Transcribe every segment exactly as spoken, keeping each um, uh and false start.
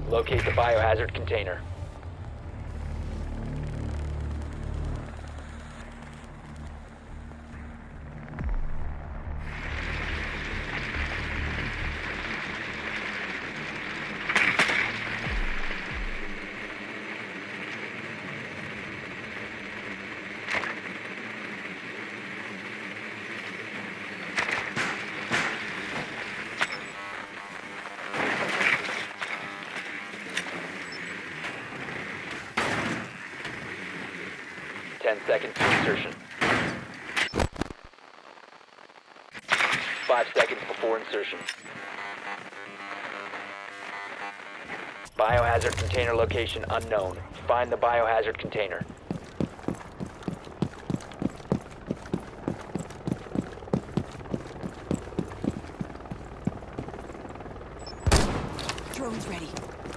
Locate the biohazard container. Ten seconds to insertion. Five seconds before insertion. Biohazard container location unknown. Find the biohazard container. Drone's ready.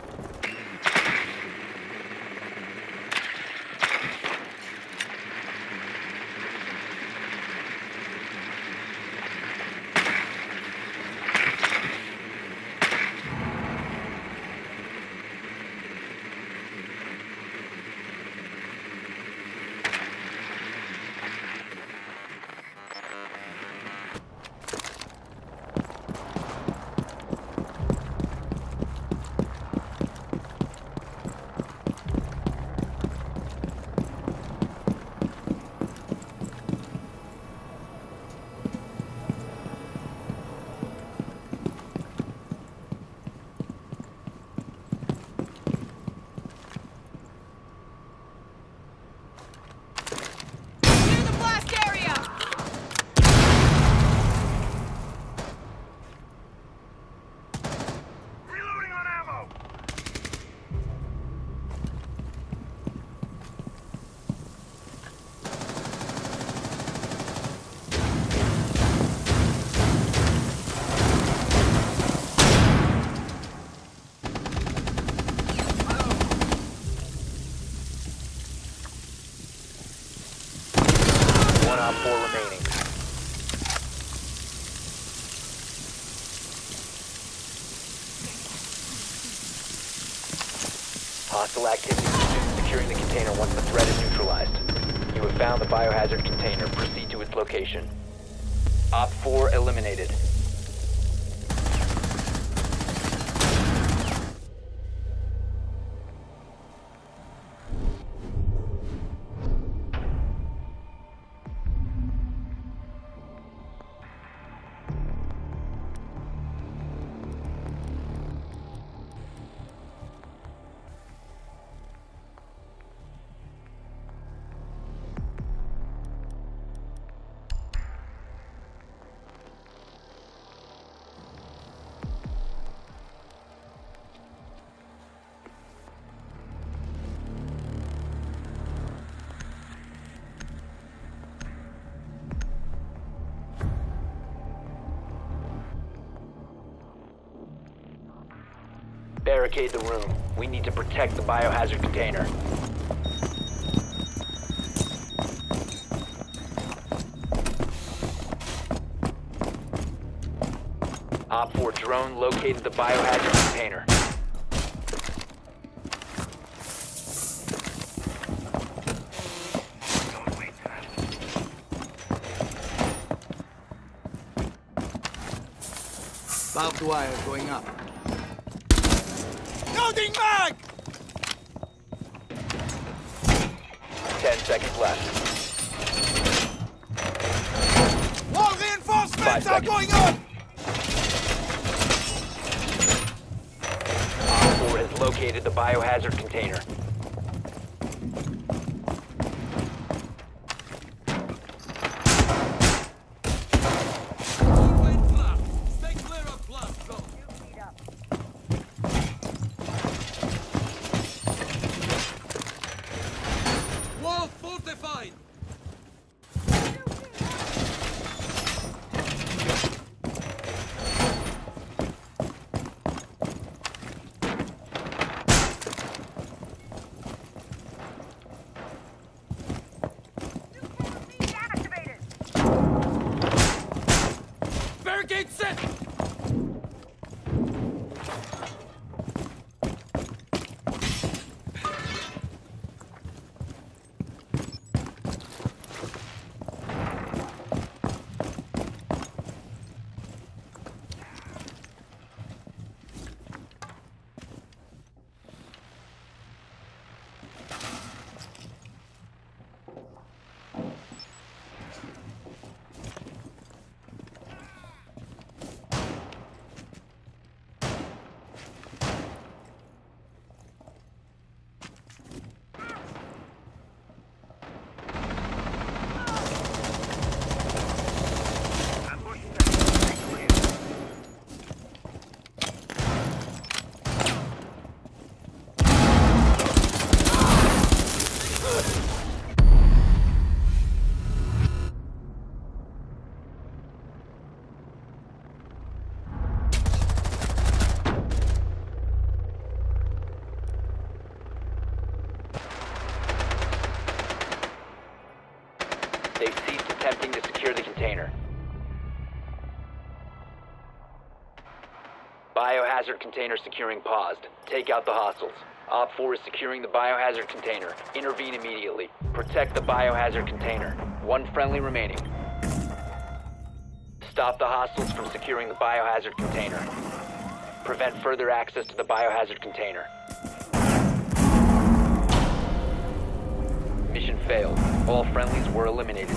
One op four remaining. Hostile activity. Resume securing the container once the threat is neutralized. You have found the biohazard container. Proceed to its location. Op four eliminated. Barricade the room. We need to protect the biohazard container. Op four drone located the biohazard container. Barbed wire going up. Loading mag! Ten seconds left. More reinforcements Five are seconds. going up! Op four has located the biohazard container. Stay clear of blast zone. Wall fortified! They've ceased attempting to secure the container. Biohazard container securing paused. Take out the hostiles. Op four is securing the biohazard container. Intervene immediately. Protect the biohazard container. One friendly remaining. Stop the hostiles from securing the biohazard container. Prevent further access to the biohazard container. Mission failed. All friendlies were eliminated.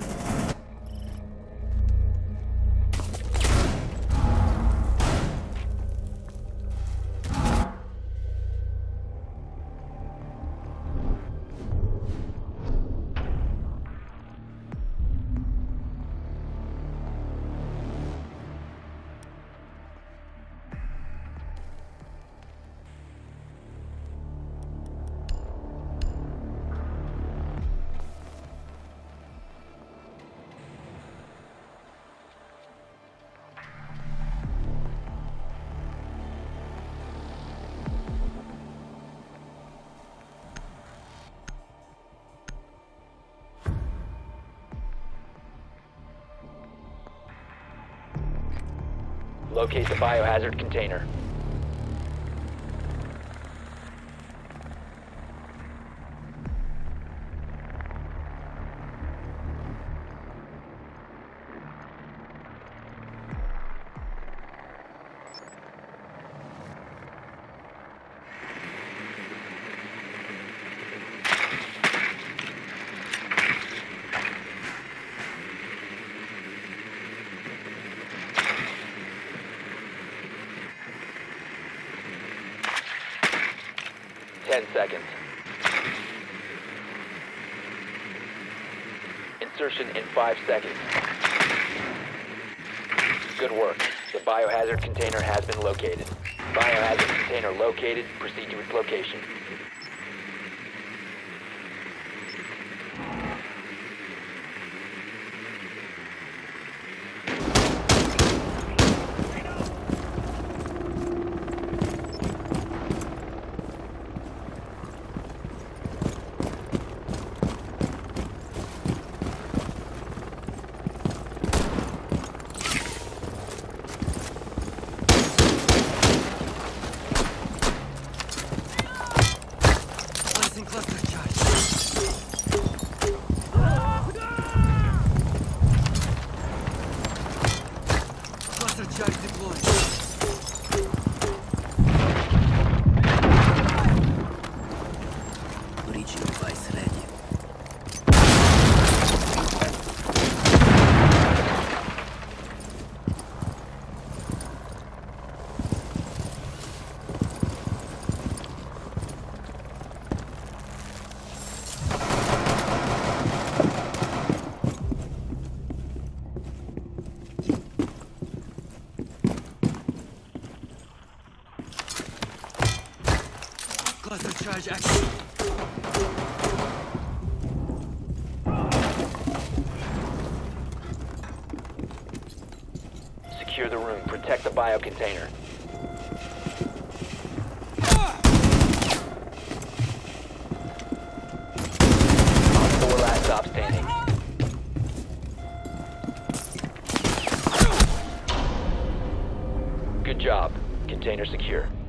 Locate the biohazard container. Ten seconds. Insertion in five seconds. Good work. The biohazard container has been located. Biohazard container located. Proceed to its location. Cluster charge active. Secure the room. Protect the bio container. Four last stop standing. Good job. Container secure.